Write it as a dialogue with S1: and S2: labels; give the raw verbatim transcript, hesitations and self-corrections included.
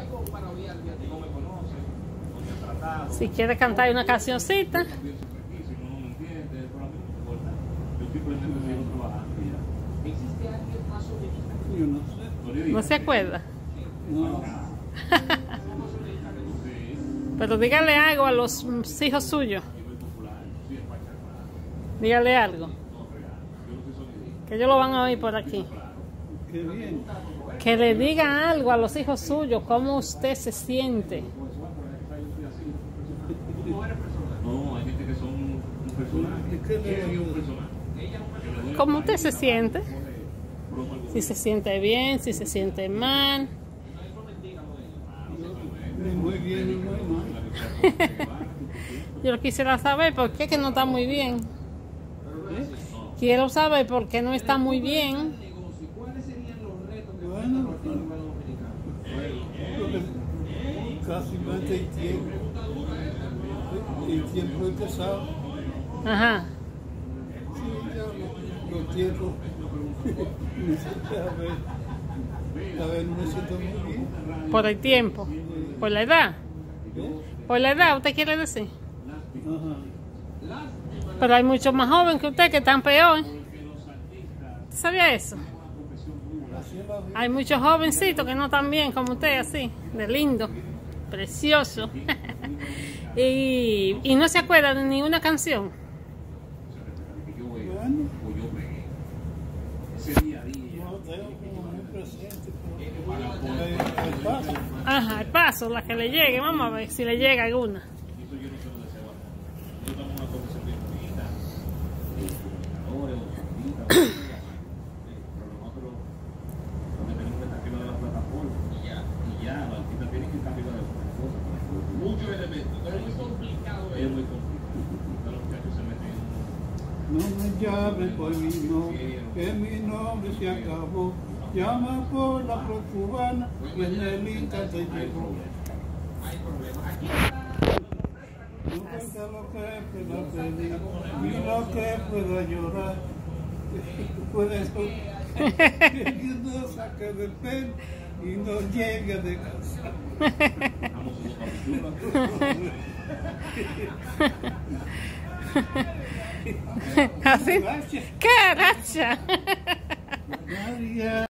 S1: Si quiere cantar una cancioncita. ¿No se acuerda?
S2: No.
S1: Pero dígale algo a los hijos suyos. Dígale algo. Que ellos lo van a oír por aquí.
S2: Qué bien.
S1: Que le diga algo a los hijos suyos, cómo usted se siente.
S3: No, hay gente que son un personaje.
S1: ¿Cómo usted se siente? Si se siente bien, si se siente mal.
S2: Muy bien y muy mal.
S1: Yo quisiera saber por qué que no está muy bien. Quiero saber por qué no está muy bien.
S2: Bueno, casi más de tiempo. El tiempo es pesado.
S1: Ajá.
S2: Sí, ya los tiempos. A ver, a ver, no me siento muy bien.
S1: Por el tiempo. Por la edad.
S2: ¿Eh?
S1: Por la edad, ¿usted quiere decir?
S2: Ajá.
S1: Pero hay muchos más jóvenes que usted que están peor. ¿Usted sabía eso?
S2: Así es la vida.
S1: Hay muchos jovencitos que no están bien como usted, así, de lindo, precioso. y, y no se acuerda de ninguna canción.
S2: Bueno, no tengo como muy presente, pero el, el paso.
S1: Ajá, el paso, la que le llegue, vamos a ver si le llega alguna.
S3: Muchos elementos, pero es muy complicado. Es muy complicado. Los muchachos se meten en
S2: No me llames por mi nombre, que mi nombre se acabó. Llama por la flor cubana y en el Inca te llegó.
S3: hay problemas. Aquí
S2: No cuenta lo que pueda pedir, ni lo que pueda llorar. Por eso, que no saque del pelo y no llegue a descansar.
S1: Así. ¡Qué aracha!
S2: María.